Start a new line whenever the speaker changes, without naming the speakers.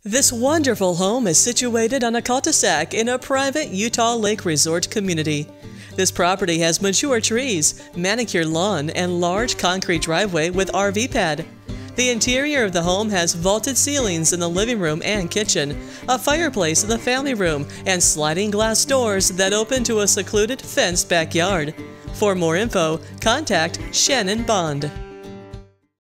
This wonderful home is situated on a cul-de-sac in a private Utah Lake Resort community. This property has mature trees, manicured lawn, and large concrete driveway with RV pad. The interior of the home has vaulted ceilings in the living room and kitchen, a fireplace in the family room, and sliding glass doors that open to a secluded fenced backyard. For more info, contact Shannon Bond.